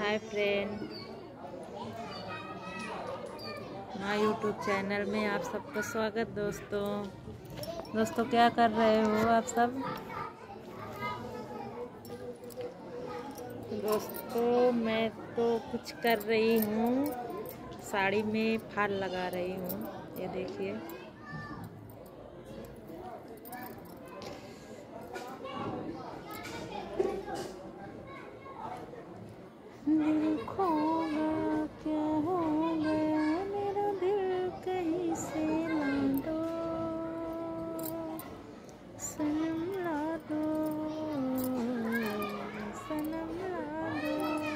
Hi friend, my YouTube channel में आप सबका स्वागत। दोस्तों क्या कर रहे हो आप सब? दोस्तों मैं तो कुछ कर रही हूँ, साड़ी में फाल लगा रही हूँ। ये देखिए, दिल खो गया, क्या हो गया मेरा दिल कहीं से ला दो, सनम ला दो, सनम ला दो,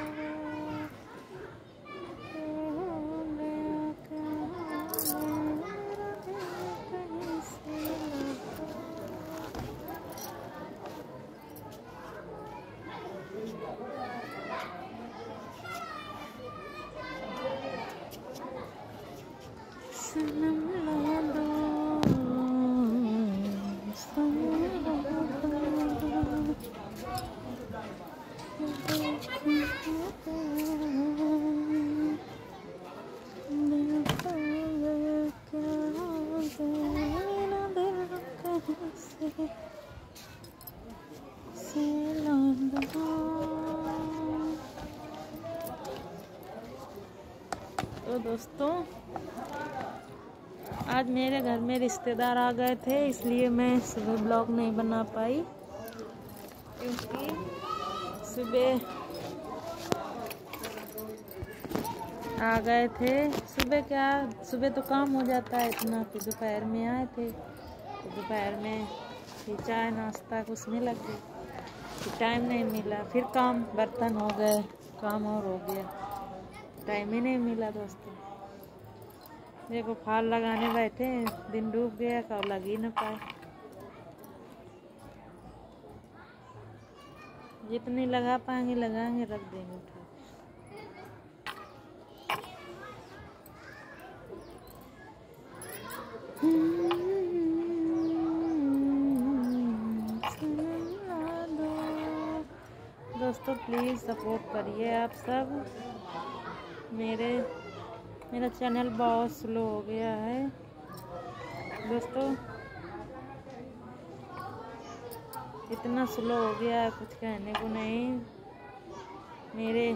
क्या हो गया, क्या हो गया मेरा दिल कहीं से ला दो। सनम ला दो, सनम ला दो, दिल खो गया, क्या हो गया मेरा दिल कहीं से ला दो। तो दोस्तों आज मेरे घर में रिश्तेदार आ गए थे, इसलिए मैं सुबह ब्लॉग नहीं बना पाई, क्योंकि सुबह आ गए थे। सुबह तो काम हो जाता है इतना, कि दोपहर में आए थे तो दोपहर में फिर चाय नाश्ता कुछ नहीं लगे, फिर टाइम नहीं मिला, फिर काम बर्तन हो गए, काम और हो गया, टाइम ही नहीं मिला। दोस्तों देखो फाल लगाने बैठे, दिन डूब गया, कब लग ही ना पाए। जितनी लगा पाएंगे लगाएंगे, रख देंगे उठा। दोस्तों प्लीज़ सपोर्ट करिए आप सब। मेरा चैनल बहुत स्लो हो गया है दोस्तों, इतना स्लो हो गया है कुछ कहने को नहीं। मेरे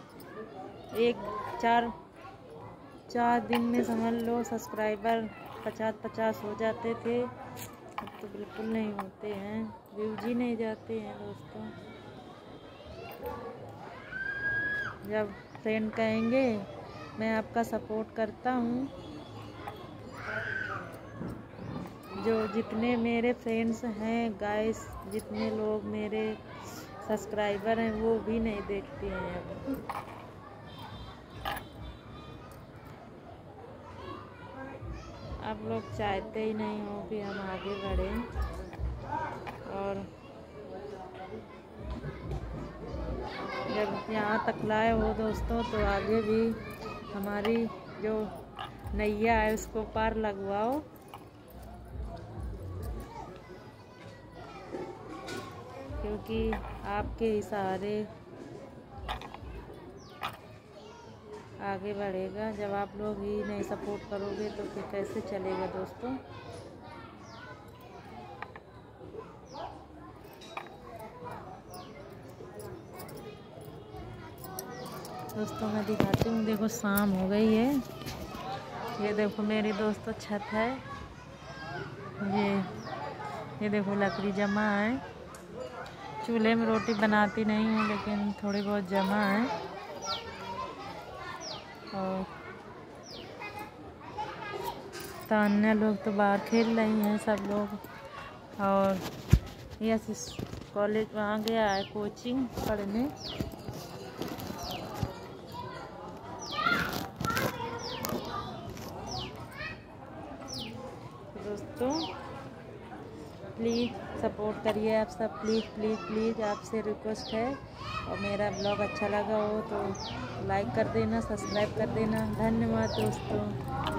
चार दिन में समझ लो सब्सक्राइबर 50 हो जाते थे, अब तो बिल्कुल नहीं होते हैं, व्यूज ही नहीं जाते हैं। दोस्तों जब फ्रेंड कहेंगे मैं आपका सपोर्ट करता हूँ, जो जितने मेरे फ्रेंड्स हैं गाइस, जितने लोग मेरे सब्सक्राइबर हैं वो भी नहीं देखते हैं। अब आप लोग चाहते ही नहीं हो कि हम आगे बढ़ें, और जब यहाँ तक लाए हो दोस्तों तो आगे भी हमारी जो नैया है उसको पार लगवाओ। क्योंकि आपके इशारे आगे बढ़ेगा, जब आप लोग ही नहीं सपोर्ट करोगे तो फिर कैसे चलेगा। दोस्तों मैं दिखाती हूँ, देखो शाम हो गई है, ये देखो मेरी दोस्तों छत है, ये देखो लकड़ी जमा है। चूल्हे में रोटी बनाती नहीं हूँ, लेकिन थोड़ी बहुत जमा है। और तान्या लोग तो बाहर खेल रही हैं सब लोग, और यह कॉलेज वहाँ गया है कोचिंग पढ़ने। दोस्तों प्लीज़ सपोर्ट करिए आप सब, प्लीज़ आपसे रिक्वेस्ट है। और मेरा ब्लॉग अच्छा लगा हो तो लाइक कर देना, सब्सक्राइब कर देना। धन्यवाद दोस्तों।